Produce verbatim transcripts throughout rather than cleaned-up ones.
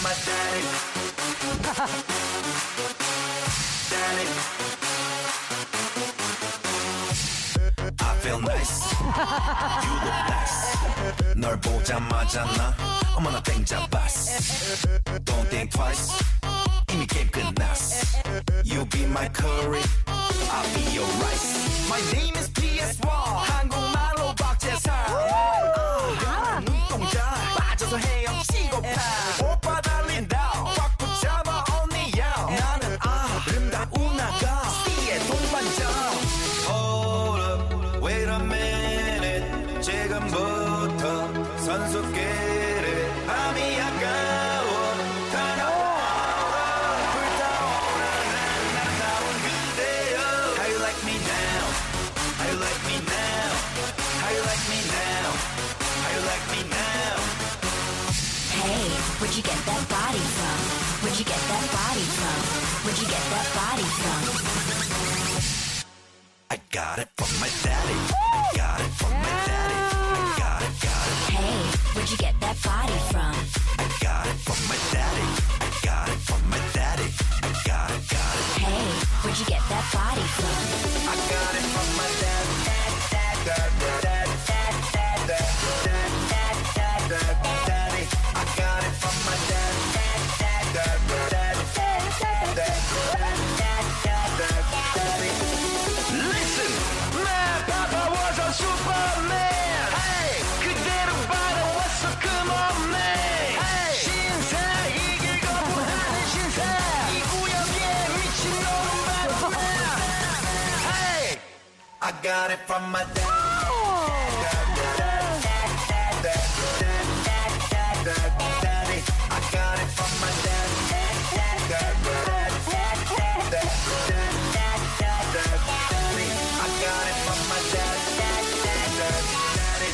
my daddy. Daddy. I feel nice. You look nice. 널 보자마자 나 어머나 땡 잡았어. Don't think twice. 이미 게임 끝났어. You be my curry. I'll be your rice. My name is P S one. 한국말로 박재상. 눈동자 빠져서 헤엄치고파. 오빠 달린다. 꽉 붙잡아 언니야. 나는 아름다운 아가. C의 동반자. Hold up, wait a minute. 지금부터 선수끼리 밤이 아까워. 다 나와 불타오르는 아름다운 그대여. How you like me now? How you like me now? How you like me now? How you like me now? Hey, where'd you get that body from? Where'd you get that body from? Where'd you get that body from? I got it from my daddy. I got it from my daddy. I got it, got it. Hey, where'd you get that body from? I got it from my daddy. I got it from my daddy. I got it, got it. Hey, where'd you get that body from? I got it from my dad. Dad, dad, dad, dad, dad, dad, dad, dad, dad, dad, daddy. I got it from my dad. Dad, dad, dad, dad, dad, dad, dad, dad, dad, daddy. Listen, my papa was a Superman. Hey, 그대로 받아왔어, come on man. Hey, 신사 이길 거부하는 신사. 이 구역에 미친놈은 바보야. Hey, I got it from my dad. Daddy, I got it from my dad. I got it from my dad. Daddy.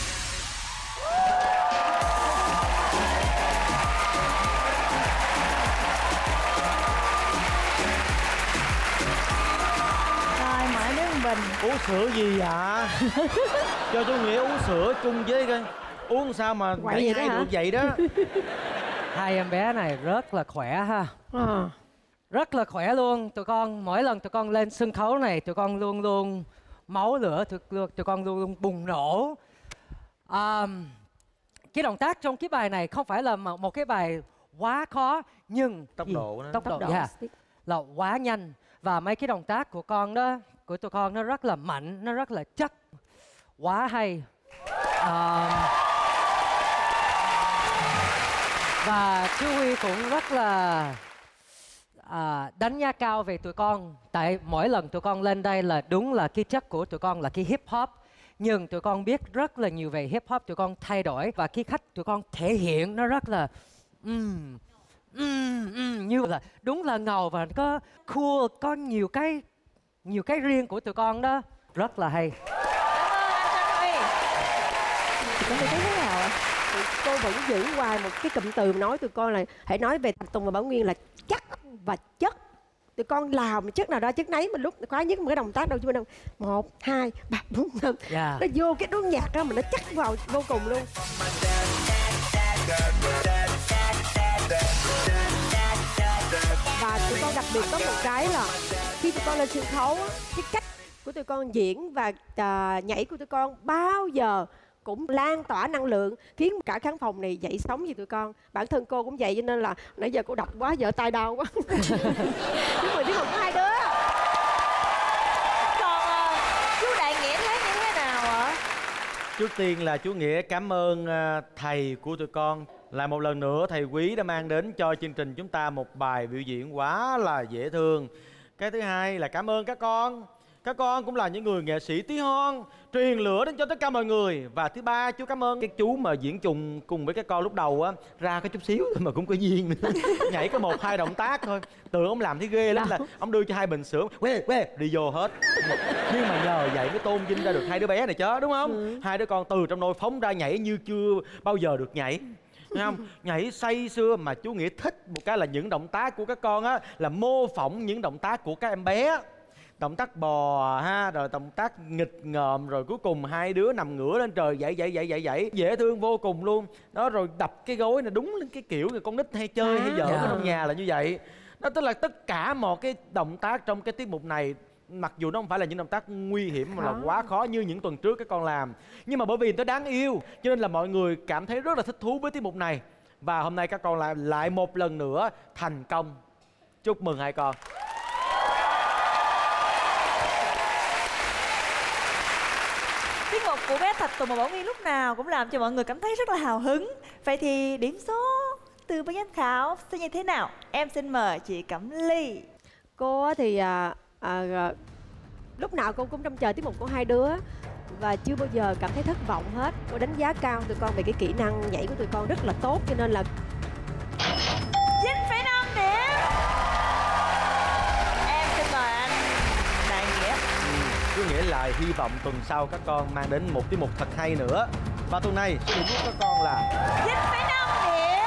Rồi mời đến Bình. Uống sữa gì ạ? Cho chú Nghĩa uống sữa chung với coi. Uống sao mà Quậy nhảy vậy đó nhảy hả? được vậy đó. Hai em bé này rất là khỏe ha. Ờ. Rất là khỏe luôn. Tụi con mỗi lần tụi con lên sân khấu này tụi con luôn luôn máu lửa, tụi, tụi con luôn luôn bùng nổ. à, Cái động tác trong cái bài này không phải là một cái bài quá khó, nhưng Tốc độ đó. tốc độ, Tốc độ, yeah, speed. là quá nhanh. Và mấy cái động tác của con đó, của tụi con nó rất là mạnh, nó rất là chắc, quá hay. à, Và chú Huy cũng rất là à, đánh giá cao về tụi con. Tại mỗi lần tụi con lên đây là đúng là cái chất của tụi con là cái hip hop. Nhưng tụi con biết rất là nhiều về hip hop, tụi con thay đổi. Và cái cách tụi con thể hiện nó rất là um, um, um, như là đúng là ngầu và có cool, có nhiều cái nhiều cái riêng của tụi con đó. Rất là hay. Tụi con thấy thế nào ạ? Tụi cô vẫn giữ hoài một cái cụm từ nói tụi con là hãy nói về Thanh Tùng và Bảo Nguyên là chắc và chất. Tụi con làm một chất nào đó, chất nấy mà lúc khoái nhất một cái động tác đâu chứ bên đâu một hai ba bốn năm Yeah. nó vô cái đốn nhạc đó mà nó chắc vào vô cùng luôn. Và tụi con đặc biệt có một cái là khi tụi con lên sân khấu á, cái cách của tụi con diễn và uh, nhảy của tụi con bao giờ cũng lan tỏa năng lượng khiến cả khán phòng này dậy sóng như tụi con. Bản thân cô cũng vậy cho nên là nãy giờ cô đọc quá giờ tay đau quá. Nhưng mà biết không có hai đứa. Còn uh, chú Đại Nghĩa thấy như thế nào ạ? Trước tiên là chú Nghĩa cảm ơn à, thầy của tụi con. Lại một lần nữa thầy Quý đã mang đến cho chương trình chúng ta một bài biểu diễn quá là dễ thương. Cái thứ hai là cảm ơn các con. Các con cũng là những người nghệ sĩ tí hon, truyền lửa đến cho tất cả mọi người. Và thứ ba, chú cảm ơn cái chú mà diễn chung cùng với các con lúc đầu á, ra có chút xíu thôi mà cũng có duyên nữa. Nhảy có một hai động tác thôi. Tưởng ông làm thấy ghê lắm, là ông đưa cho hai bình sữa, quê quê đi vô hết. Nhưng mà nhờ vậy mới tôn vinh ra được hai đứa bé này chứ, đúng không? Ừ. Hai đứa con từ trong nôi phóng ra nhảy như chưa bao giờ được nhảy. Thấy không? Nhảy say sưa. Mà chú Nghĩa thích một cái là những động tác của các con á là mô phỏng những động tác của các em bé. động tác bò ha, rồi động tác nghịch ngợm, rồi cuối cùng hai đứa nằm ngửa lên trời dãy dãy dãy dãy dãy dễ thương vô cùng luôn đó. Rồi đập cái gối này đúng cái kiểu người con nít hay chơi hay giỡn ở trong nhà là như vậy đó. Tức là tất cả mọi cái động tác trong cái tiết mục này, mặc dù nó không phải là những động tác nguy hiểm mà là quá khó như những tuần trước các con làm, nhưng mà bởi vì nó đáng yêu cho nên là mọi người cảm thấy rất là thích thú với tiết mục này. Và hôm nay các con lại lại một lần nữa thành công. Chúc mừng hai con. Tiết mục của bé Thạch Tùng và Bảo Nguyên lúc nào cũng làm cho mọi người cảm thấy rất là hào hứng. Vậy thì điểm số từ ban giám khảo sẽ như thế nào? Em xin mời chị Cẩm Ly. Cô thì à, à, lúc nào cô cũng trông chờ tiết mục của hai đứa và chưa bao giờ cảm thấy thất vọng hết. Cô đánh giá cao tụi con về cái kỹ năng nhảy của tụi con rất là tốt, cho nên là chín phẩy năm điểm. Em xin mời anh Đại Nghĩa. Chú Nghĩa lại hy vọng tuần sau các con mang đến một tiết mục thật hay nữa. Và tuần này số điểm của các con là chín phẩy năm điểm.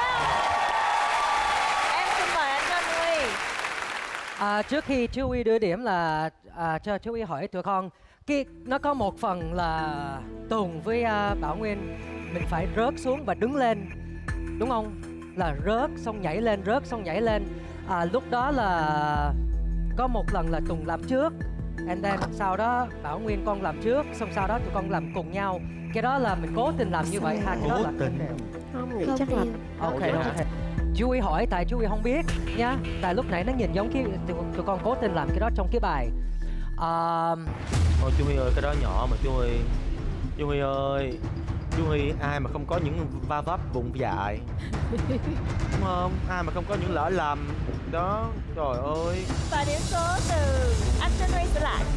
Em xin mời anh John Huy. À, trước khi chú Huy đưa điểm là à, cho chú Huy hỏi tụi con, cái nó có một phần là Tùng với à, Bảo Nguyên mình phải rớt xuống và đứng lên, đúng không? Là rớt xong nhảy lên, rớt xong nhảy lên. À, lúc đó là có một lần là Tùng làm trước, and then sau đó Bảo Nguyên con làm trước, xong sau đó tụi con làm cùng nhau. Cái đó là mình cố tình làm như vậy, hai cái đó là không đều. không nghĩ chắc là Ok, ok. Chú Ý hỏi tại chú Ý không biết nha. Tại lúc nãy nó nhìn giống cái tụi, tụi con cố tình làm cái đó trong cái bài. Uh, Ôi chú Huy ơi, cái đó nhỏ mà chú Huy. Chú Huy ơi, chú Huy ai mà không có những va vấp vụng dại, đúng không? Ai mà không có những lỡ lầm đó, trời ơi. Và điểm số từ anh John Huy sẽ lại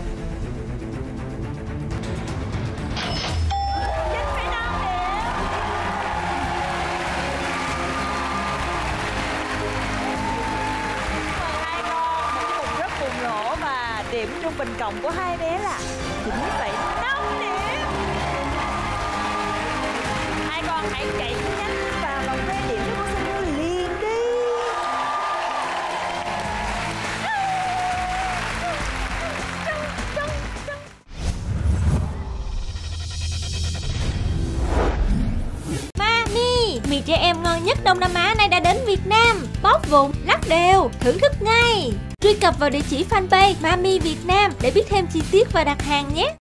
chín phẩy năm điểm. Mời hai con một cùng rất cùng lỗ và điểm trung bình cộng của hai bé là chín phẩy năm điểm. Hai con hãy chạy nhanh vào vòng vây điểm cho con xin đưa liền đi. Mami, mì trẻ em ngon nhất Đông Nam Á nay đã đến Việt Nam. Bóp vụn, lắc đều, thưởng thức ngay. Truy cập vào địa chỉ fanpage Mami Việt Nam để biết thêm chi tiết và đặt hàng nhé.